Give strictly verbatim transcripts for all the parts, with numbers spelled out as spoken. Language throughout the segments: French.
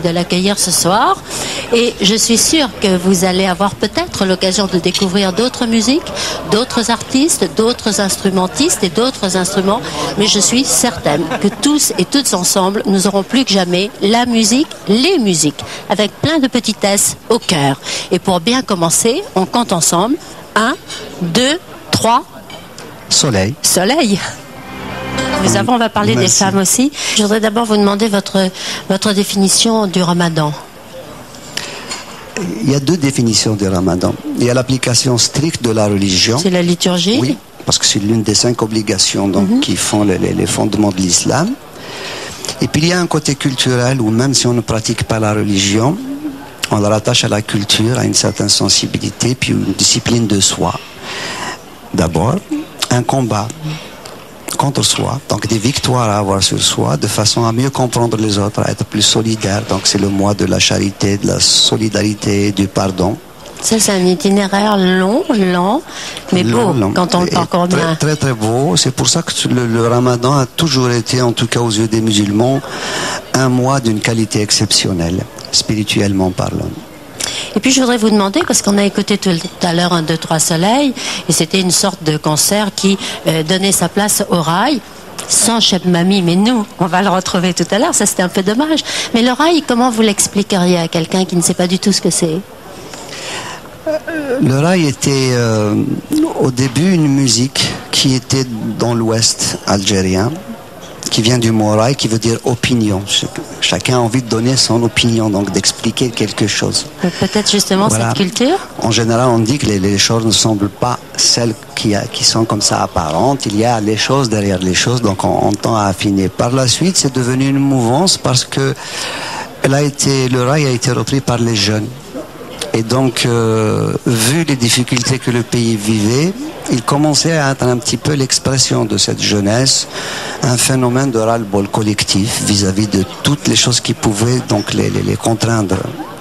de l'accueillir ce soir. Et je suis sûre que vous allez avoir peut-être l'occasion de découvrir d'autres musiques, d'autres artistes, d'autres instrumentistes et d'autres instruments. Mais je suis certaine que tous et toutes ensemble, nous aurons plus que jamais la musique, les musiques, avec plein de petitesses au cœur. Et pour bien commencer, on compte ensemble. Un, deux, trois. Soleil. Soleil. Nous avons, on va parler Merci. Des femmes aussi. Je voudrais d'abord vous demander votre, votre définition du ramadan. Il y a deux définitions du ramadan. Il y a l'application stricte de la religion. C'est la liturgie. Oui, parce que c'est l'une des cinq obligations donc, mm-hmm. qui font les, les fondements de l'islam. Et puis il y a un côté culturel où même si on ne pratique pas la religion, on la rattache à la culture, à une certaine sensibilité, puis une discipline de soi. D'abord, un combat contre soi, donc des victoires à avoir sur soi, de façon à mieux comprendre les autres, à être plus solidaire. Donc c'est le mois de la charité, de la solidarité, du pardon. Ça, c'est un itinéraire long, lent, mais long, beau, long. Quand on le parcourt bien. Très, très, très beau. C'est pour ça que le, le ramadan a toujours été, en tout cas aux yeux des musulmans, un mois d'une qualité exceptionnelle, spirituellement parlant. Et puis je voudrais vous demander, parce qu'on a écouté tout à l'heure un, deux, trois soleils, et c'était une sorte de concert qui euh, donnait sa place au rail, sans Cheb Mami, mais nous, on va le retrouver tout à l'heure, ça c'était un peu dommage. Mais le rail, comment vous l'expliqueriez à quelqu'un qui ne sait pas du tout ce que c'est ? Le rail était euh, au début une musique qui était dans l'ouest algérien, qui vient du mot rail, qui veut dire opinion. Chacun a envie de donner son opinion, donc d'expliquer quelque chose. Peut-être justement voilà. Cette culture. En général, on dit que les, les choses ne semblent pas celles qui, a, qui sont comme ça apparentes. Il y a les choses derrière les choses, donc on, on tend à affiner. Par la suite, c'est devenu une mouvance parce que elle a été, le rail a été repris par les jeunes. Et donc, euh, vu les difficultés que le pays vivait, il commençait à être un petit peu l'expression de cette jeunesse, un phénomène de ras-le-bol collectif vis-à-vis de toutes les choses qui pouvaient donc les, les, les contraindre.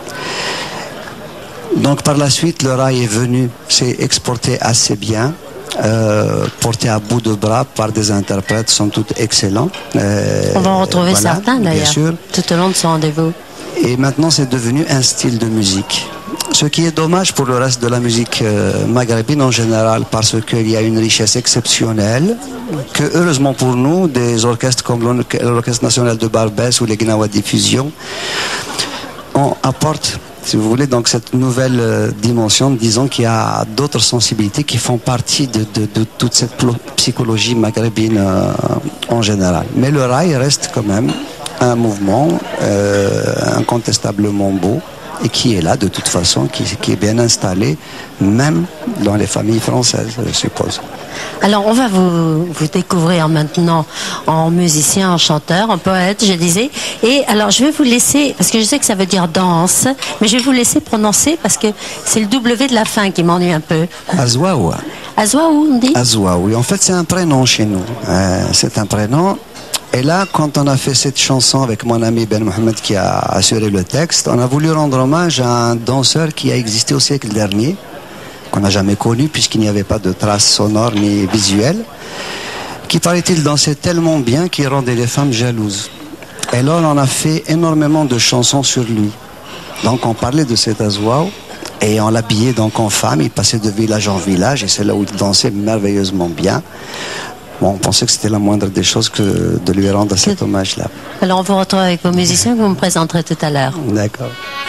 Donc par la suite, le rail est venu, s'est exporté assez bien, euh, porté à bout de bras par des interprètes somme toute excellents. Euh, On va en retrouver voilà, certains d'ailleurs, tout au long de ce rendez-vous. Et maintenant, c'est devenu un style de musique. Ce qui est dommage pour le reste de la musique euh, maghrébine en général, parce qu'il y a une richesse exceptionnelle, que heureusement pour nous, des orchestres comme l'Orchestre National de Barbès ou les Gnawa Diffusion, on apporte, si vous voulez, donc cette nouvelle euh, dimension, disons qu'il y a d'autres sensibilités qui font partie de, de, de toute cette psychologie maghrébine euh, en général. Mais le rail reste quand même un mouvement euh, incontestablement beau, et qui est là de toute façon, qui, qui est bien installé, même dans les familles françaises, je suppose. Alors on va vous, vous découvrir maintenant en musicien, en chanteur, en poète, je disais. Et alors je vais vous laisser, parce que je sais que ça veut dire danse, mais je vais vous laisser prononcer parce que c'est le W de la fin qui m'ennuie un peu. Azwaoua. Azwaoua, on dit ? Azwaoua, oui. En fait c'est un prénom chez nous. Euh, c'est un prénom. Et là, quand on a fait cette chanson avec mon ami Ben Mohamed qui a assuré le texte, on a voulu rendre hommage à un danseur qui a existé au siècle dernier, qu'on n'a jamais connu puisqu'il n'y avait pas de traces sonores ni visuelles, qui paraît-il dansait tellement bien qu'il rendait les femmes jalouses. Et là, on a fait énormément de chansons sur lui. Donc on parlait de cet Azwaoua et on l'habillait donc en femme, il passait de village en village et c'est là où il dansait merveilleusement bien. Bon, on pensait que c'était la moindre des choses que de lui rendre cet hommage-là. Alors on vous retrouve avec vos musiciens que vous me présenterez tout à l'heure. D'accord.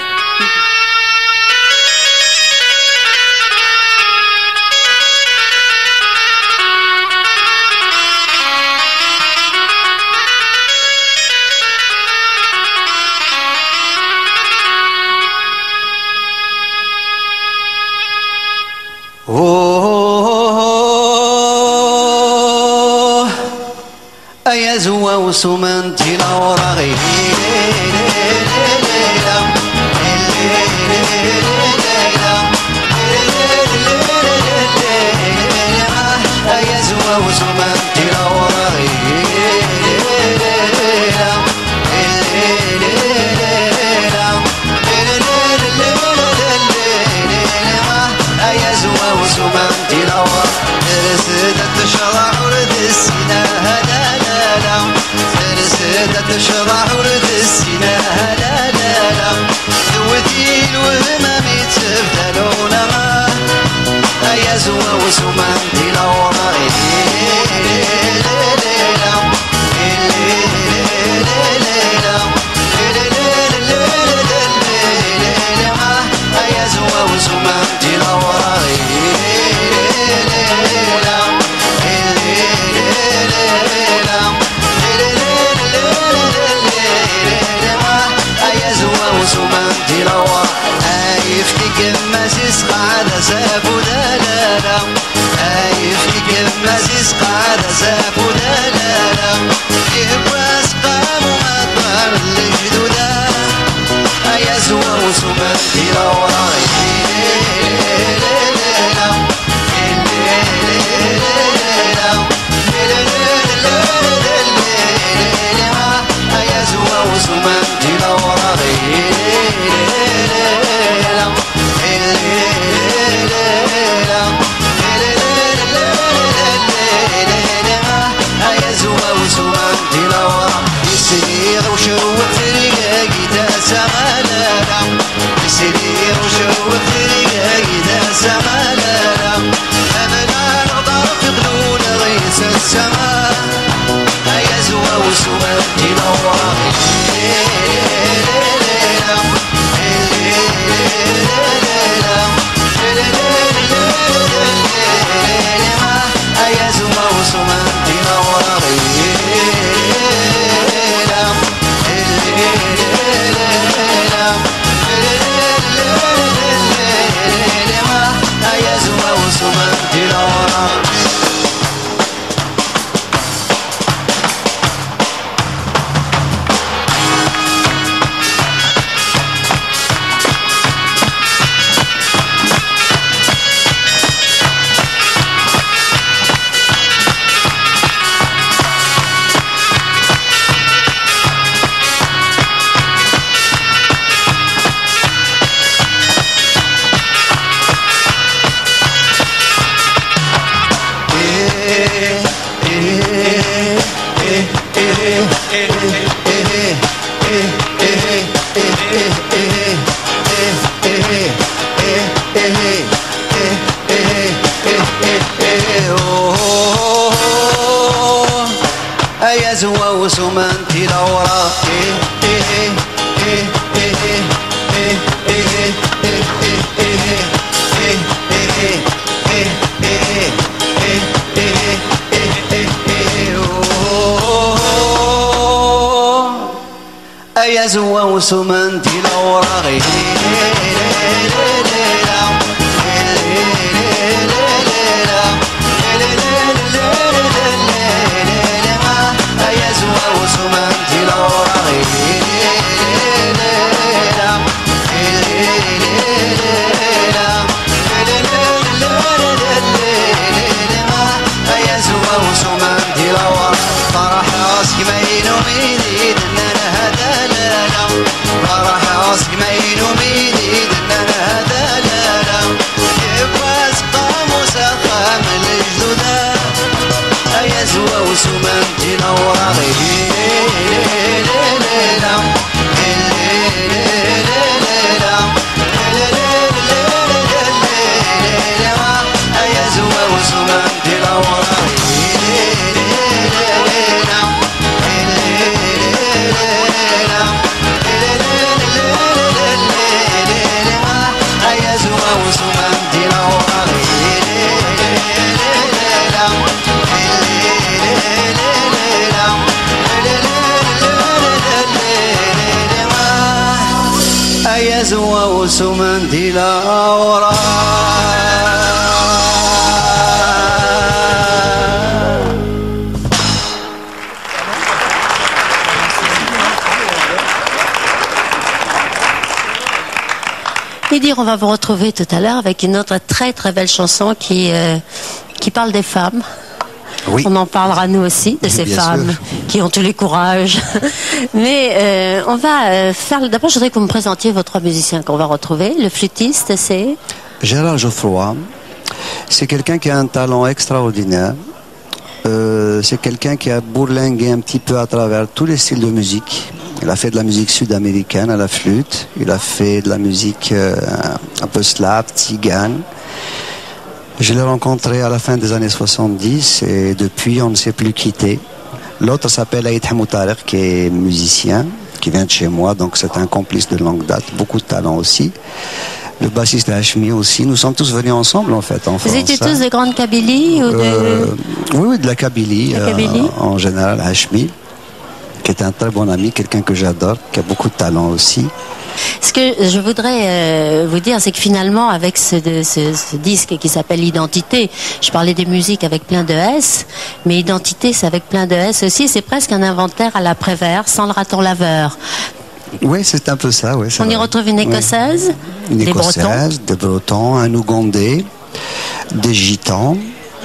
أيزوى وسمنتي الأوراغي أيزوى وسمنتي الأوراغي أيزوى وسمنتي الأوراغي رسدت شرع ورد السنة هلا سرسدت شرع ورد السنة هلا زوا وسمان دي لوراي يا زوا وسمان دي لوراي وسمان دي لوا ايفتك مازيس قاعدة زافو دلالا ايفتك مازيس قاعدة زافو دلالا يبواس قام ومطر الجدودا يا زوا وسمان دي لوا يا زوا وسمان دي لوا يسير وشوق فريقي داسا مالالا يسير وشوق فريقي داسا مالالا أمنا نقدر في قلول غيث السماء يا زوا وسمان دي لوا يا زوا وسمان دي لوا يا زوا وسمان دي لوا يا زوا وسمان دي لورا يا زوا وسمان دي لورا وسمان دي لورا يا زوا وسمان دي لورا فرح راسك ما ينومي ديدنا انا هذا لالا فرح راسك ما ينومي ديدنا انا هذا لالا يبواس قام وسقام الجدودا يا زوا وسمان دي لورا يا زوا وسمان دي لورا يا زوا وسمان دي لورا يا زوا وسمان دي لورا Et dire, on va vous retrouver tout à l'heure avec une autre très très belle chanson qui, euh, qui parle des femmes. Oui. On en parlera nous aussi de ces Bien femmes sûr. Qui ont tous les courages. Mais euh, on va euh, faire. D'abord, je voudrais que vous me présentiez vos trois musiciens qu'on va retrouver. Le flûtiste, c'est Gérard Geoffroy. C'est quelqu'un qui a un talent extraordinaire. Euh, c'est quelqu'un qui a bourlingué un petit peu à travers tous les styles de musique. Il a fait de la musique sud-américaine à la flûte. Il a fait de la musique euh, un peu slave, tzigane. Je l'ai rencontré à la fin des années soixante-dix et depuis on ne s'est plus quitté. L'autre s'appelle Aïd Hamoutarek, qui est musicien, qui vient de chez moi, donc c'est un complice de longue date, beaucoup de talent aussi. Le bassiste Hachmi aussi, nous sommes tous venus ensemble en fait. En Vous France, étiez hein. tous de grande Kabylie ou de... Euh, oui, oui, de la Kabylie, La Kabylie. euh, en général, Hachmi, qui est un très bon ami, quelqu'un que j'adore, qui a beaucoup de talent aussi. Ce que je voudrais euh, vous dire, c'est que finalement, avec ce, de- ce- ce disque qui s'appelle Identité, je parlais des musiques avec plein de S, mais Identité, c'est avec plein de S aussi. C'est presque un inventaire à la Prévert, sans le raton laveur. Oui, c'est un peu ça, oui. c'est On y vrai. retrouve une Oui. Écossaise, Une des Bretons. Écossaise, des Bretons, un Ougandais, des Gitans,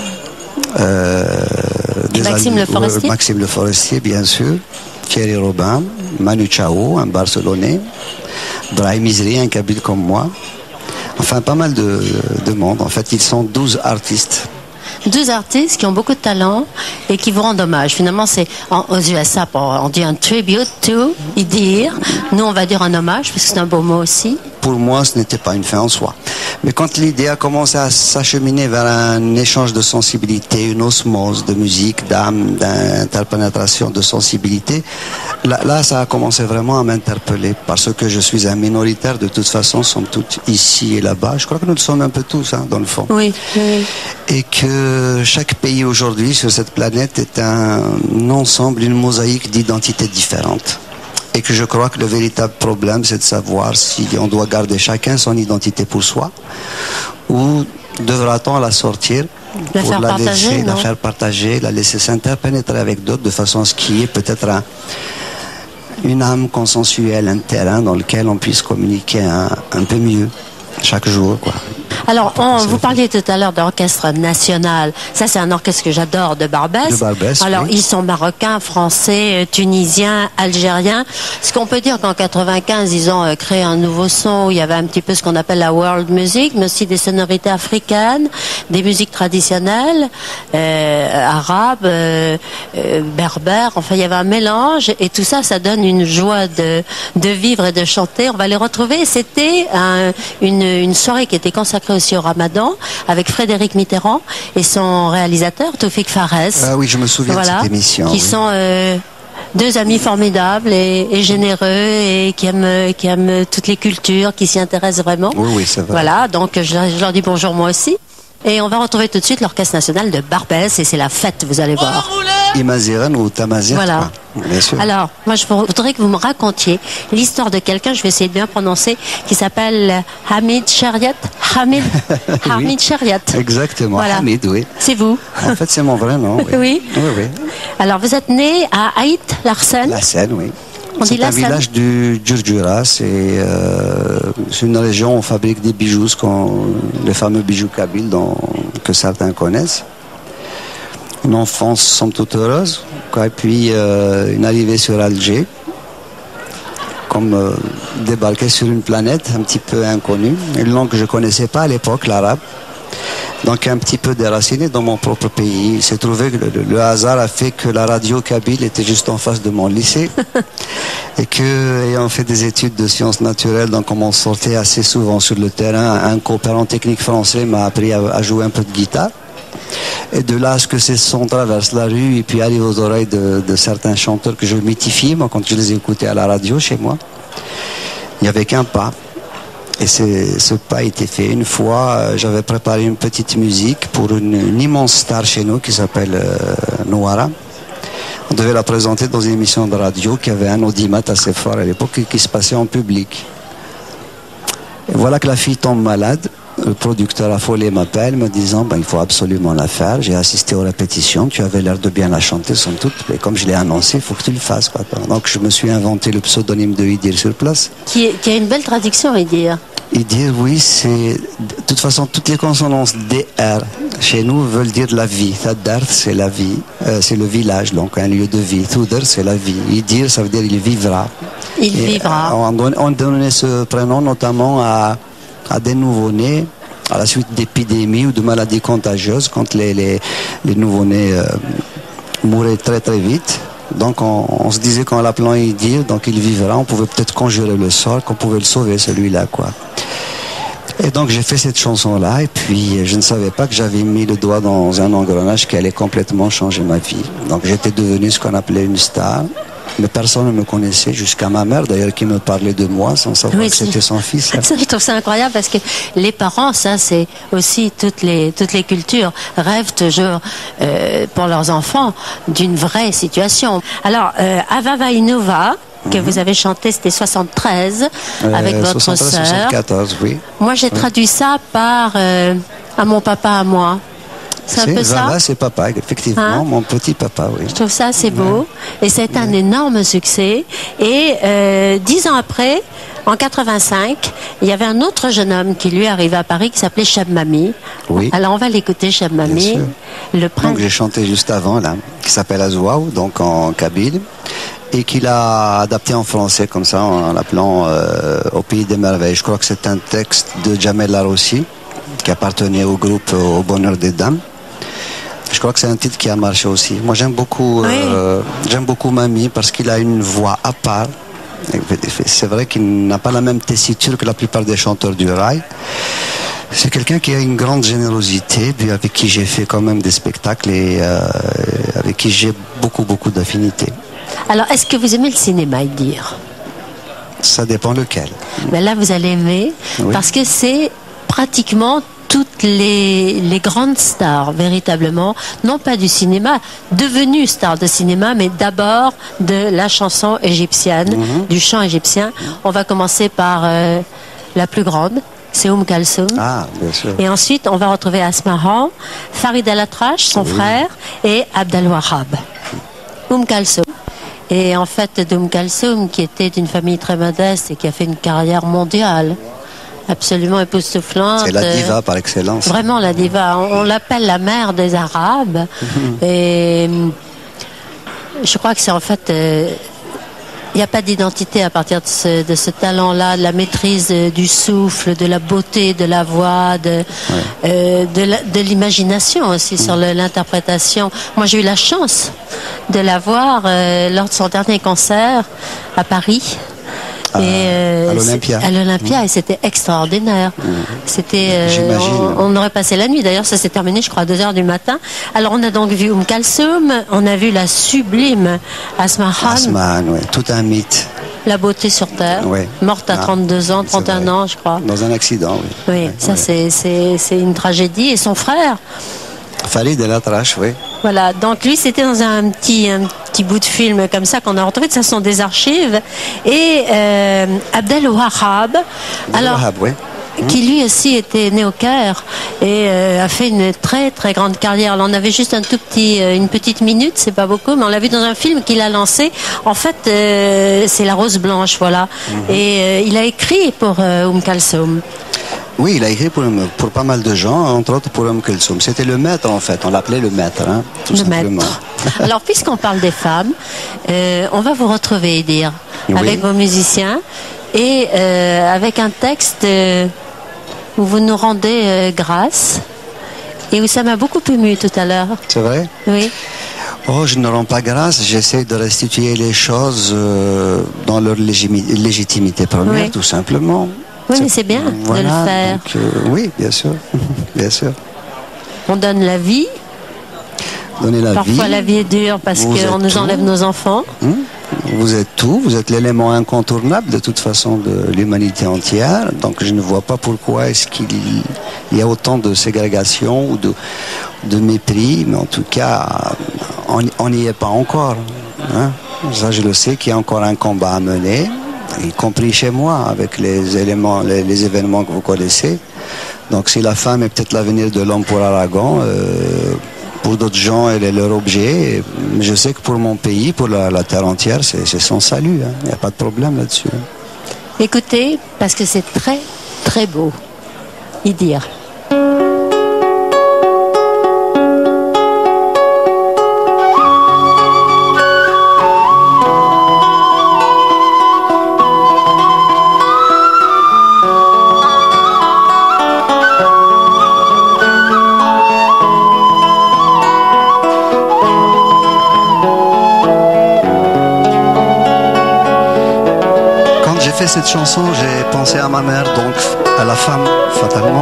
euh, des Maxime Al- Le Forestier. ouais, Maxime Le Forestier, bien sûr, Thierry Robin, Manu Chao, un Barcelonais, Brahim Izri, un Kabyle comme moi. Enfin, pas mal de, de monde. En fait, ils sont douze artistes. Deux artistes qui ont beaucoup de talent et qui vous rendent hommage. Finalement, c'est en- aux U S A, on dit un tribute to, y dire. Nous, on va dire un hommage, parce que c'est un beau mot aussi. Pour moi, ce n'était pas une fin en soi. Mais quand l'idée a commencé à s'acheminer vers un échange de sensibilité, une osmose de musique, d'âme, d'interpénétration, de sensibilité, là, là, ça a commencé vraiment à m'interpeller. Parce que je suis un minoritaire, de toute façon, somme toute, ici et là-bas. Je crois que nous le sommes un peu tous, hein, dans le fond. Oui, oui. Et que chaque pays aujourd'hui sur cette planète est un ensemble, une mosaïque d'identités différentes. Et que je crois que le véritable problème, c'est de savoir si on doit garder chacun son identité pour soi ou devra-t-on la sortir La pour faire la partager, laisser, la non faire partager, la laisser s'interpénétrer avec d'autres de façon à ce qu'il y ait peut-être un- une âme consensuelle, un terrain dans lequel on puisse communiquer un, un peu mieux chaque jour, quoi. Alors, on, vous parliez tout à l'heure d'orchestre national. Ça, c'est un orchestre que j'adore, de Barbès. De Barbès, Alors, oui. ils sont marocains, français, euh, tunisiens, algériens. Ce qu'on peut dire qu'en quatre-vingt-quinze, ils ont euh, créé un nouveau son où il y avait un petit peu ce qu'on appelle la world music, mais aussi des sonorités africaines, des musiques traditionnelles, euh, arabes, euh, euh, berbères. Enfin, il y avait un mélange et tout ça, ça donne une joie de, de vivre et de chanter. On va les retrouver. C'était un- une, une soirée qui était consacrée aussi au Ramadan avec Frédéric Mitterrand et son réalisateur Toufik Farès. Ah oui, je me souviens de cette émission, Qui oui. sont euh, deux amis formidables et, et généreux et qui aiment, qui aiment toutes les cultures, qui s'y intéressent vraiment. Oui, oui, c'est vrai. Voilà, donc je, je leur dis bonjour moi aussi. Et on va retrouver tout de suite l'Orchestre National de Barbès et c'est la fête, vous allez voir. Imaziran ou Tamazir, Voilà. quoi. Bien sûr. Alors, moi, je voudrais que vous me racontiez l'histoire de quelqu'un, je vais essayer de bien prononcer, qui s'appelle Hamid Shariat. Hamid, Hamid Shariat. Exactement, Voilà. Hamid, oui. C'est vous. En fait, c'est mon vrai nom. Oui, Oui. oui, oui. Alors, vous êtes né à Haït, Larsen. La Seine, oui. On dit C'est la un Seine. village du Djurdjura. C'est euh, c'est une région où on fabrique des bijoux, ce qu'on- les fameux bijoux kabyles dont- que certains connaissent. Une enfance somme toute heureuse, quoi. Et puis euh, une arrivée sur Alger, comme euh, débarquer sur une planète un petit peu inconnue, une langue que je ne connaissais pas à l'époque, l'arabe. Donc un petit peu déraciné dans mon propre pays. Il s'est trouvé que le, le hasard a fait que la radio kabyle était juste en face de mon lycée et que, ayant fait des études de sciences naturelles, donc on sortait assez souvent sur le terrain, un coopérant technique français m'a appris à, à jouer un peu de guitare. Et de là à ce que ces sons traversent la rue et puis arrivent aux oreilles de, de certains chanteurs que je mythifiais, moi, quand je les écoutais à la radio chez moi, il n'y avait qu'un pas. Et c'est- ce pas a été fait. Une fois, euh, j'avais préparé une petite musique pour une, une immense star chez nous qui s'appelle euh, Noara. On devait la présenter dans une émission de radio qui avait un audimat assez fort à l'époque et qui se passait en public. Et voilà que la fille tombe malade. Le producteur affolé m'appelle me disant ben, il faut absolument la faire. J'ai assisté aux répétitions, tu avais l'air de bien la chanter somme toute, mais comme je l'ai annoncé, il faut que tu le fasses. Quoi. Donc je me suis inventé le pseudonyme de Idir sur place. Qui, est- qui a une belle traduction, à dire. Idir, oui, c'est. De toute façon, toutes les consonances D R chez nous veulent dire la vie. Tadar, c'est la vie, euh, c'est le village, donc un lieu de vie. Tudar, c'est la vie. Idir, ça veut dire il vivra. Il Et, vivra. euh, On don- on donnait ce prénom notamment à, à des nouveau-nés à la suite d'épidémies ou de maladies contagieuses quand les, les, les nouveau-nés euh, mouraient très très vite. Donc on, on se disait qu'en l'appelant Idir, donc il vivra, on pouvait peut-être conjurer le sort, qu'on pouvait le sauver celui-là, quoi. Et donc j'ai fait cette chanson-là, et puis je ne savais pas que j'avais mis le doigt dans un engrenage qui allait complètement changer ma vie. Donc j'étais devenu ce qu'on appelait une star. Mais personne ne me connaissait, jusqu'à ma mère d'ailleurs qui me parlait de moi sans savoir Oui, que c'était son fils. Ça, je trouve ça incroyable parce que les parents, ça c'est aussi toutes les, toutes les cultures, rêvent toujours euh, pour leurs enfants d'une vraie situation. Alors, euh, Ava Vainova, que vous avez chanté, c'était soixante-treize, Euh, avec votre soixante-treize, sœur. soixante-quatorze, oui. Moi, j'ai traduit ça par euh, à mon papa, à moi. C'est un peu ça. Voilà, c'est papa, effectivement, Hein? mon petit papa, oui. Je trouve ça assez beau. Et c'est un énorme succès. Et euh, dix ans après, en quatre-vingt-cinq, il y avait un autre jeune homme qui lui arrivait à Paris qui s'appelait Cheb Mami. Oui. Alors on va l'écouter, Cheb Mami. Bien sûr. Le prince. Donc j'ai chanté juste avant, là, qui s'appelle Azouaou, donc en kabyle, et qu'il a adapté en français, comme ça, en l'appelant euh, Au pays des merveilles. Je crois que c'est un texte de Jamel Larossi, qui appartenait au groupe Au bonheur des dames. Je crois que c'est un titre qui a marché aussi. Moi, j'aime beaucoup, Oui. euh, j'aime beaucoup Mami parce qu'il a une voix à part. C'est vrai qu'il n'a pas la même tessiture que la plupart des chanteurs du rail. C'est quelqu'un qui a une grande générosité, puis avec qui j'ai fait quand même des spectacles et euh, avec qui j'ai beaucoup, beaucoup d'affinités. Alors, est-ce que vous aimez le cinéma, Idir? Ça dépend lequel. Mais là, vous allez aimer, Oui. parce que c'est pratiquement toutes les, les grandes stars, véritablement, non pas du cinéma, devenues stars de cinéma, mais d'abord de la chanson égyptienne, Mm-hmm. du chant égyptien. On va commencer par euh, la plus grande, c'est Oum Kalsoum. Ah, bien sûr. Et ensuite, on va retrouver Asmahan, Farid El-Atrache, son frère, et Abdel Wahab. Oum Kalsoum. Et en fait, d'Oum Kalsoum, qui était d'une famille très modeste et qui a fait une carrière mondiale, absolument époustouflante. C'est la euh, diva par excellence. Vraiment la diva. On, on l'appelle la mère des Arabes. Et euh, je crois que c'est en fait... euh, il n'y a pas d'identité à partir de ce, de ce talent-là, de la maîtrise euh, du souffle, de la beauté de la voix, de, euh, de la- de l'imagination aussi sur le- l'interprétation. Moi, j'ai eu la chance de la voir euh, lors de son dernier concert à Paris. À- Et, euh, à l'Olympia. c'est- À l'Olympia, et c'était extraordinaire. C'était, euh, J'imagine. on, on aurait passé la nuit. D'ailleurs, ça s'est terminé, je crois, à deux heures du matin. Alors, on a donc vu Oum Kalsoum, on a vu la sublime Asma Khan, Asman, ouais, tout un mythe. la beauté sur terre, Ouais. morte à Ah, trente-deux ans, c'est trente et un vrai. ans, je crois. Dans un accident, oui. Oui, Ouais, ça ouais. c'est c'est c'est une tragédie. Et son frère, Farid El-Atrache, oui. voilà. Donc lui, c'était dans un petit un petit bout de film comme ça qu'on a retrouvé. Ça sont des archives. Et euh, Abdel Wahab, alors Wahab, oui. qui lui aussi était né au Caire et euh, a fait une très très grande carrière. Là, on avait juste un tout petit, euh, une petite minute, c'est pas beaucoup, mais on l'a vu dans un film qu'il a lancé. En fait, euh, c'est La Rose Blanche, voilà. Et euh, il a écrit pour euh, Oum Kalsoum. Oui, il a écrit pour, pour pas mal de gens, entre autres pour Oum Kalsoum. C'était le maître, en fait. On l'appelait le maître, hein, tout Le simplement. maître. Alors, puisqu'on parle des femmes, euh, on va vous retrouver, dire, Oui. avec vos musiciens et euh, avec un texte euh, où vous nous rendez euh, grâce et où ça m'a beaucoup ému tout à l'heure. C'est vrai? Oui. Oh, je ne rends pas grâce, j'essaie de restituer les choses euh, dans leur légimi- légitimité première, Oui. tout simplement. Oui, mais c'est bien de Voilà, le faire. donc, euh, oui, bien sûr. bien sûr. On donne la vie. Donner la Parfois, vie. la vie est dure parce Vous qu'on êtes nous tout. enlève nos enfants. Hein? Vous êtes tout, vous êtes l'élément incontournable de toute façon de l'humanité entière. Donc je ne vois pas pourquoi est-ce qu'il y a autant de ségrégation ou de, de mépris, mais en tout cas, on n'y est pas encore. Hein? Ça, je le sais qu'il y a encore un combat à mener, y compris chez moi, avec les éléments, les, les événements que vous connaissez. Donc si la femme est peut-être l'avenir de l'homme pour Aragon, euh, pour d'autres gens, elle est leur objet. Mais je sais que pour mon pays, pour la, la terre entière, c'est c'est son salut. Il n'y a pas de problème là-dessus. Écoutez, parce que c'est très, très beau. Y dire. Quand j'ai fait cette chanson, j'ai pensé à ma mère, donc à la femme, fatalement.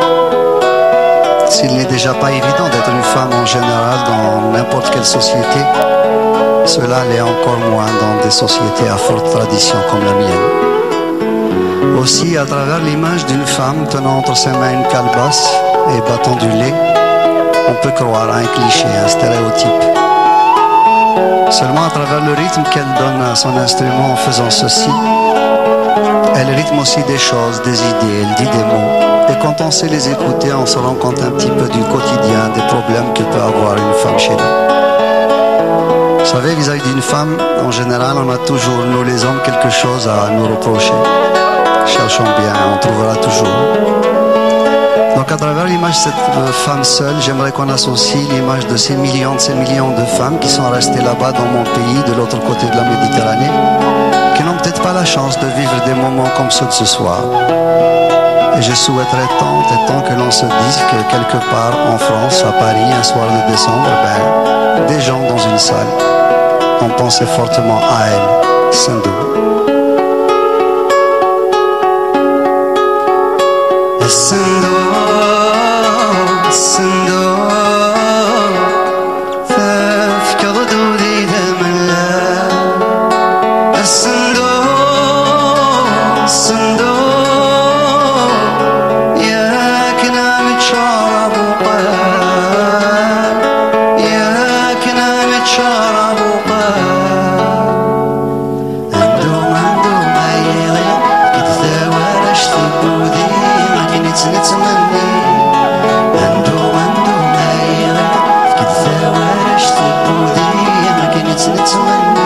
S'il n'est déjà pas évident d'être une femme en général dans n'importe quelle société, cela l'est encore moins dans des sociétés à forte tradition comme la mienne. Aussi, à travers l'image d'une femme tenant entre ses mains une calebasse et battant du lait, on peut croire à un cliché, un stéréotype. Seulement à travers le rythme qu'elle donne à son instrument en faisant ceci, elle rythme aussi des choses, des idées, elle dit des mots. Et quand on sait les écouter, on se rend compte un petit peu du quotidien, des problèmes que peut avoir une femme chez nous. Vous savez, vis-à-vis d'une femme, en général, on a toujours, nous les hommes, quelque chose à nous reprocher. Cherchons bien, on trouvera toujours. Donc à travers l'image de cette femme seule, j'aimerais qu'on associe l'image de ces millions, de ces millions de femmes qui sont restées là-bas dans mon pays, de l'autre côté de la Méditerranée, qui n'ont peut-être pas la chance de vivre des moments comme ceux de ce soir. Et je souhaiterais tant et tant que l'on se dise que quelque part en France, à Paris, un soir de décembre, ben, des gens dans une salle ont pensé fortement à elle, Sindou. الصندوق الصندوق تفكر دودي دملا الصندوق الصندوق ياك نامت شرب وقال ياك نامت شرب وقال عندهم عندهم عيالي قد ثوارش تبودي نتمني عندهم عندهم عيالي كي تثاورش تبودي ما كنت نتمني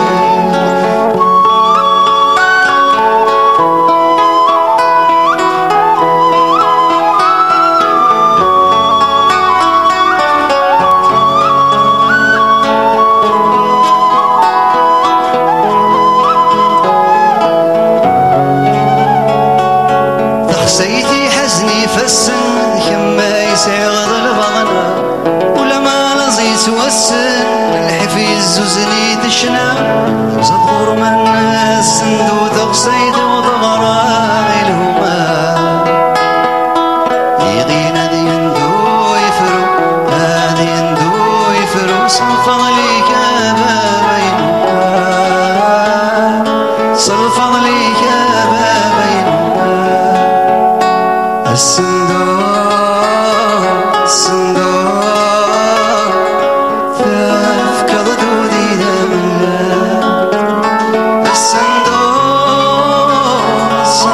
تخسيتي حزني فالسن كما يسعغض البغنى ولا ما لزيت والسن الحفيز زوزني دشنا زدغور من السندو تغسيد وضغرا الهما يغين هذي يندو يفرو هذي يندو يفرو صنفض ليك بابينها صنفض ليك بابينها الصندوق الصندوق تفكر دودي دملا الصندوق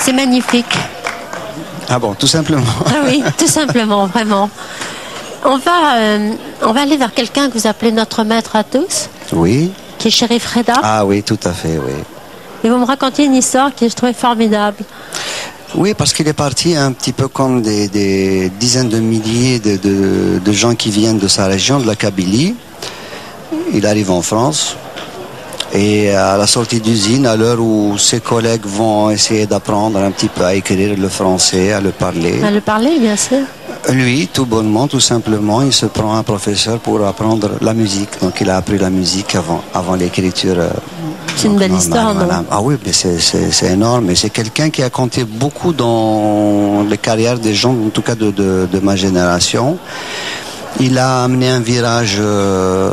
C'est magnifique. Ah bon, tout simplement. Ah oui, tout simplement, vraiment. On va, euh, on va aller vers quelqu'un que vous appelez notre maître à tous, Oui. qui est Cherif Reda. Ah oui, tout à fait, oui. Et vous me racontiez une histoire que je trouvais formidable. Oui, parce qu'il est parti un petit peu comme des, des dizaines de milliers de, de, de gens qui viennent de sa région, de la Kabylie. Il arrive en France. Et à la sortie d'usine, à l'heure où ses collègues vont essayer d'apprendre un petit peu à écrire le français, à le parler, À le parler, bien sûr. lui, tout bonnement, tout simplement, il se prend un professeur pour apprendre la musique. Donc il a appris la musique avant, avant l'écriture. euh, C'est une donc, belle normale, histoire, non? voilà. Ah oui, mais c'est- c'est c'est énorme. Et c'est quelqu'un qui a compté beaucoup dans les carrières des gens, en tout cas de, de, de ma génération. Il a amené un virage euh,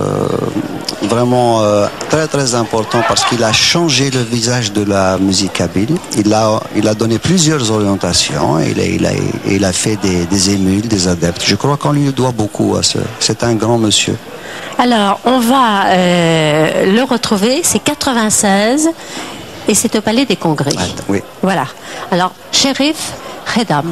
vraiment euh, très très important parce qu'il a changé le visage de la musique kabyle. Il a, il a donné plusieurs orientations et il a, il a, il a fait des, des émules, des adeptes. Je crois qu'on lui doit beaucoup à ce. C'est un grand monsieur. Alors, on va euh, le retrouver, c'est quatre-vingt-seize et c'est au Palais des Congrès. Ah, oui. Voilà. Alors, Cherif Redam.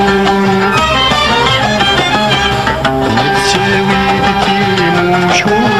Sure.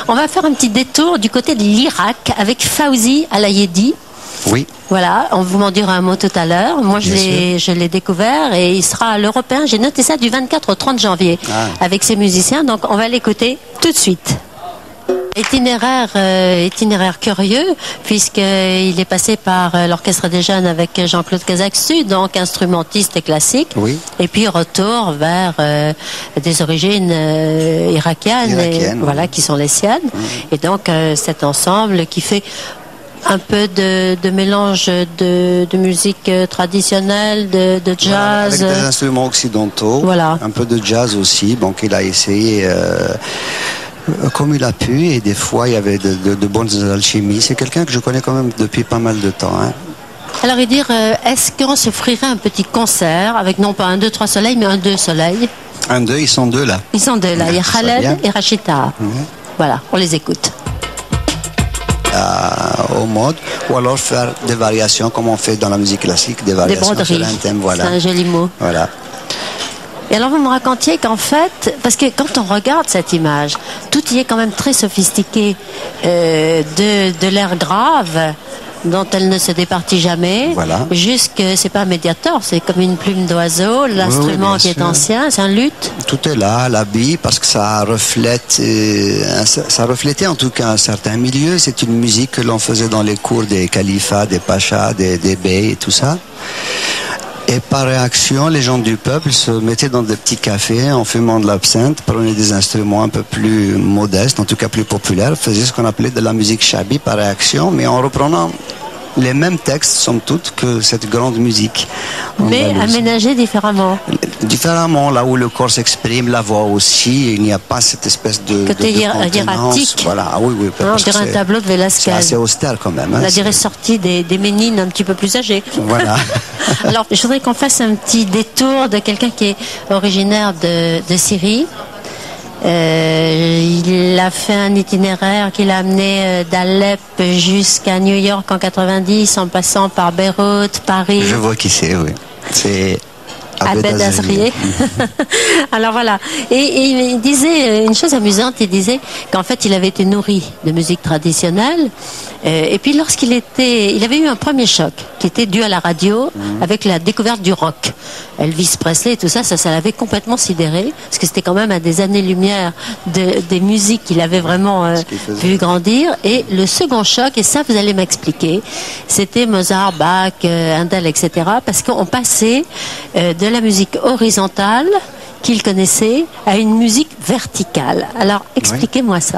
On va faire un petit détour du côté de l'Irak avec Fawzi Al-Ayedi. Oui. Voilà, on vous m'en dira un mot tout à l'heure. Moi, je l'ai, je l'ai découvert et il sera à l'Européen. J'ai noté ça du vingt-quatre au trente janvier ah. avec ses musiciens. Donc, on va l'écouter tout de suite. Itinéraire, euh, itinéraire curieux, puisqu'il est passé par euh, l'Orchestre des Jeunes avec Jean-Claude Casaxu, donc instrumentiste classique. Oui. Et puis retour vers euh, des origines euh, irakiennes, Irakienne, et, oui. voilà, qui sont les siennes. Mmh. Et donc euh, cet ensemble qui fait un peu de, de mélange de, de musique traditionnelle, de, de jazz. Voilà, avec des instruments occidentaux. Voilà. Un peu de jazz aussi. Donc il a essayé euh, comme il a pu, et des fois il y avait de, de, de bonnes alchimies. C'est quelqu'un que je connais quand même depuis pas mal de temps. Hein. Alors, et dire, euh, est-ce qu'on s'offrirait un petit concert avec non pas un, deux, trois soleils, mais un, deux soleils? Un, deux, ils sont deux là. Ils sont deux là. Il y a Khaled et Rachida. Mmh. Voilà, on les écoute. Euh, au mode, ou alors faire des variations comme on fait dans la musique classique, des variations des sur un thème. Voilà. C'est un joli mot. Voilà. Et alors vous me racontiez qu'en fait, parce que quand on regarde cette image, tout y est quand même très sophistiqué, euh, de, de l'air grave, dont elle ne se départit jamais, voilà. Jusque, c'est pas un médiator, c'est comme une plume d'oiseau, l'instrument oui, qui sûr. Est ancien, c'est un luth. Tout est là, l'habit, parce que ça reflète, euh, ça reflétait en tout cas un certain milieu. C'est une musique que l'on faisait dans les cours des califats, des pachas, des, des beys et tout ça. Et par réaction, les gens du peuple se mettaient dans des petits cafés en fumant de l'absinthe, prenaient des instruments un peu plus modestes, en tout cas plus populaires, faisaient ce qu'on appelait de la musique shabi par réaction, mais en reprenant les mêmes textes, somme toute, que cette grande musique. Mais aménagés différemment. Différemment, là où le corps s'exprime, la voix aussi, il n'y a pas cette espèce de, côté de, de hiératique. Voilà, ah, oui, oui. Non, on dirait un tableau de Velasquez. C'est assez austère quand même. Hein, on a dirait sorti des, des Ménines un petit peu plus âgées. Voilà. Alors, je voudrais qu'on fasse un petit détour de quelqu'un qui est originaire de, de Syrie. Euh, il a fait un itinéraire qui l'a amené d'Alep jusqu'à New York en quatre-vingt-dix, en passant par Beyrouth, Paris. Je vois qui c'est, oui. C'est Abed Azrieh. Alors voilà. Et, et il disait une chose amusante, il disait qu'en fait il avait été nourri de musique traditionnelle. Euh, et puis lorsqu'il était, il avait eu un premier choc qui était dû à la radio mmh. avec la découverte du rock. Elvis Presley et tout ça, ça, ça l'avait complètement sidéré parce que c'était quand même à des années-lumière de, des musiques qu'il avait vraiment euh, vu grandir. Et le second choc, et ça vous allez m'expliquer, c'était Mozart, Bach, euh, Handel, et cetera. Parce qu'on passait euh, de la musique horizontale qu'il connaissait à une musique verticale. Alors expliquez-moi oui. ça.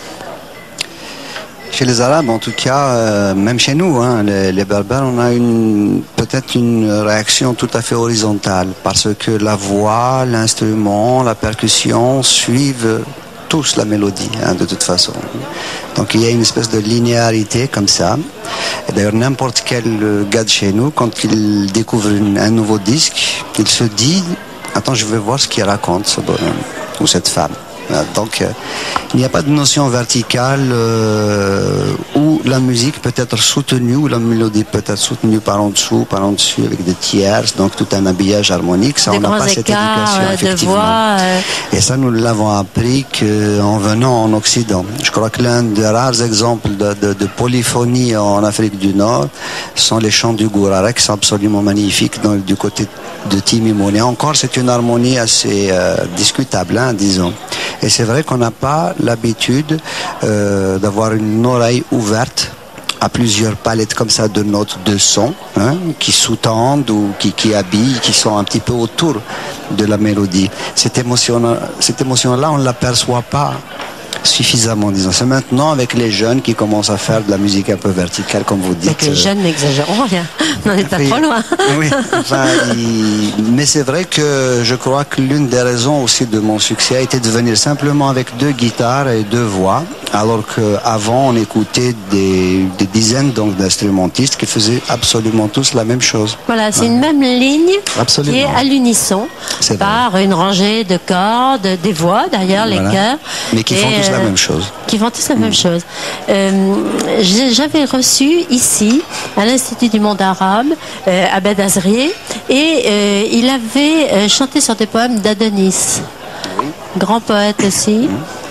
Chez les Arabes, en tout cas, euh, même chez nous, hein, les, les Berbères, on a une, peut-être une réaction tout à fait horizontale parce que la voix, l'instrument, la percussion suivent tous la mélodie, hein, de toute façon. Donc il y a une espèce de linéarité comme ça. Et d'ailleurs, n'importe quel gars de chez nous, quand il découvre une, un nouveau disque, il se dit « Attends, je vais voir ce qu'il raconte, ce bonhomme ou cette femme ». Donc, euh, il n'y a pas de notion verticale euh, où la musique peut être soutenue, où la mélodie peut être soutenue par en dessous, par en dessus, avec des tierces, donc tout un habillage harmonique. Ça, des on n'a pas cette éducation, euh, effectivement. De voix, euh... Et ça, nous l'avons appris qu'en venant en Occident. Je crois que l'un des rares exemples de, de, de polyphonie en Afrique du Nord sont les chants du Gourara, qui sont absolument magnifiques dans, du côté de Timimouni. Encore, c'est une harmonie assez euh, discutable, hein, disons. Et c'est vrai qu'on n'a pas l'habitude euh, d'avoir une oreille ouverte à plusieurs palettes comme ça de notes de son, hein, qui sous-tendent ou qui, qui habillent, qui sont un petit peu autour de la mélodie. Cette émotion, cette émotion-là, on ne l'aperçoit pas suffisamment, disons. C'est maintenant avec les jeunes qui commencent à faire de la musique un peu verticale, comme vous dites. Avec les jeunes, n'exagérons rien. On n'en est pas oui, trop loin. Oui, enfin, il... mais c'est vrai que je crois que l'une des raisons aussi de mon succès a été de venir simplement avec deux guitares et deux voix, alors qu'avant on écoutait des, des dizaines donc d'instrumentistes qui faisaient absolument tous la même chose. Voilà, c'est ouais. une même ligne absolument. Qui est à l'unisson par vrai. Une rangée de cordes, des voix derrière voilà. les chœurs. Mais qui et font tous euh, la même chose. Qui font tous la mmh. même chose. Euh, j'avais reçu ici, à l'Institut du monde arabe, euh, Abed Azrieh, et euh, il avait euh, chanté sur des poèmes d'Adonis. Oui. Grand poète aussi. Mmh.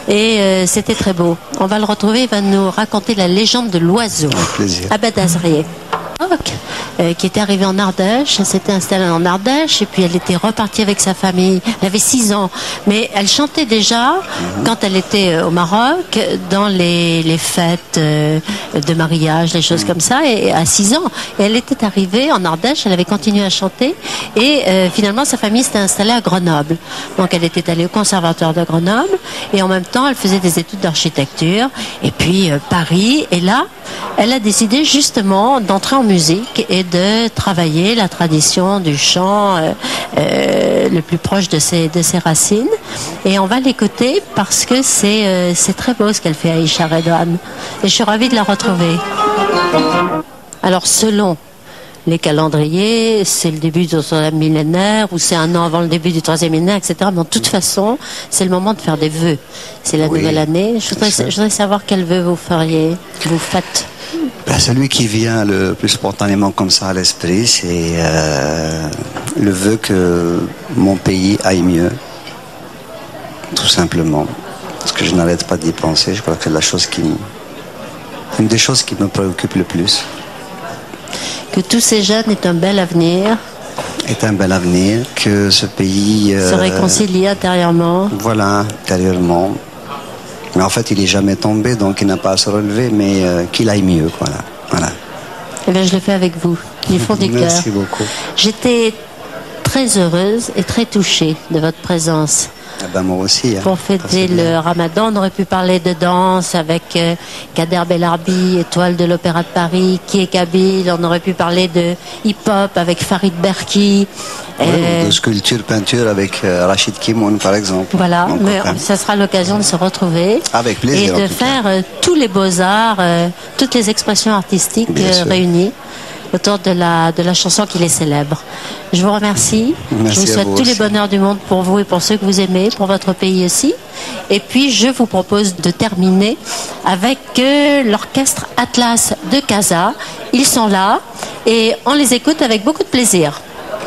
Et euh, c'était très beau. On va le retrouver, il va nous raconter la légende de l'oiseau. Avec plaisir. Abed Azrieh. Euh, qui était arrivée en Ardèche, elle s'était installée en Ardèche et puis elle était repartie avec sa famille. Elle avait six ans, mais elle chantait déjà mm-hmm. quand elle était au Maroc dans les, les fêtes euh, de mariage, les choses mm-hmm. comme ça, et à six ans. Et elle était arrivée en Ardèche, elle avait continué à chanter et euh, finalement sa famille s'était installée à Grenoble. Donc elle était allée au conservatoire de Grenoble et en même temps elle faisait des études d'architecture et puis euh, Paris. Et là, elle a décidé justement d'entrer en musique et de travailler la tradition du chant euh, euh, le plus proche de ses, de ses racines. Et on va l'écouter parce que c'est euh, c'est très beau ce qu'elle fait, Aïcha Redouane. Et je suis ravie de la retrouver. Alors, selon les calendriers, c'est le début du troisième millénaire ou c'est un an avant le début du troisième millénaire, et cetera. Mais de toute façon, c'est le moment de faire des vœux. C'est la oui, nouvelle année. Je voudrais, je voudrais savoir quels vœux vous feriez, vous faites. Ben, celui qui vient le plus spontanément comme ça à l'esprit, c'est euh, le vœu que mon pays aille mieux, tout simplement. Parce que je n'arrête pas d'y penser. Je crois que c'est la chose qui, une des choses qui me préoccupe le plus. Que tous ces jeunes aient un bel avenir. Est un bel avenir, que ce pays euh, se réconcilie intérieurement. Voilà, intérieurement. Mais en fait, il n'est jamais tombé, donc il n'a pas à se relever, mais euh, qu'il aille mieux, voilà. voilà. Eh bien, je le fais avec vous, du fond du cœur. Merci beaucoup. J'étais très heureuse et très touchée de votre présence. Ah ben moi aussi. Hein. Pour fêter le Ramadan, on aurait pu parler de danse avec euh, Kader Belarbi, étoile de l'Opéra de Paris, qui est kabyle. On aurait pu parler de hip-hop avec Farid Berki. Oui, euh, ou de sculpture, peinture avec euh, Rachid Kimoun, par exemple. Voilà, donc, mais enfin, ça sera l'occasion de se retrouver. Avec plaisir. Et de faire euh, tous les beaux-arts, euh, toutes les expressions artistiques euh, réunies autour de la, de la chanson qui les célèbre. Je vous remercie. Merci. Je vous souhaite tous les bonheurs du monde pour vous et pour ceux que vous aimez, pour votre pays aussi. Et puis, je vous propose de terminer avec euh, l'orchestre Atlas de Casa. Ils sont là et on les écoute avec beaucoup de plaisir.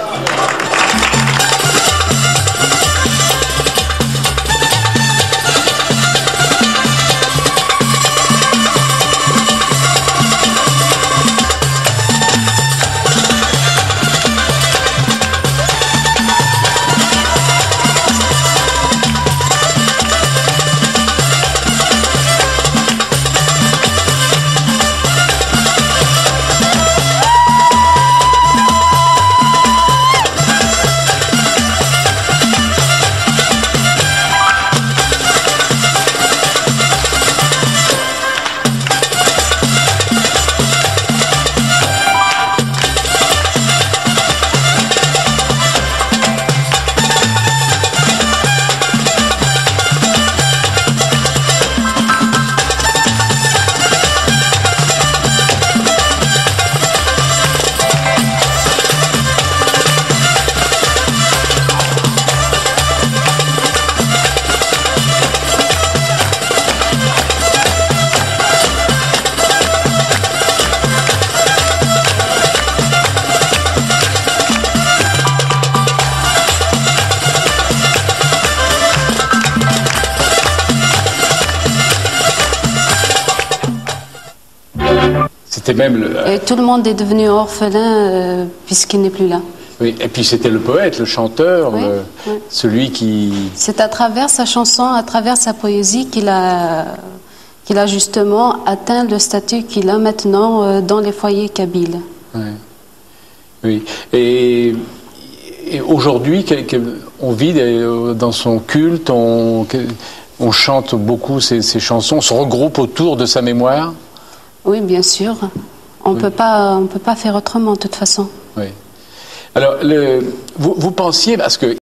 Même le... Et tout le monde est devenu orphelin euh, puisqu'il n'est plus là. Oui, et puis c'était le poète, le chanteur, oui, le... oui. celui qui... C'est à travers sa chanson, à travers sa poésie qu'il a, qu'il a justement atteint le statut qu'il a maintenant euh, dans les foyers kabyles. Oui, oui. Et, et aujourd'hui, on vit dans son culte, on, on chante beaucoup ses, ses chansons, on se regroupe autour de sa mémoire. Oui, bien sûr. On ne peut pas, on peut pas faire autrement, de toute façon. Oui. Alors, le, vous, vous pensiez, parce que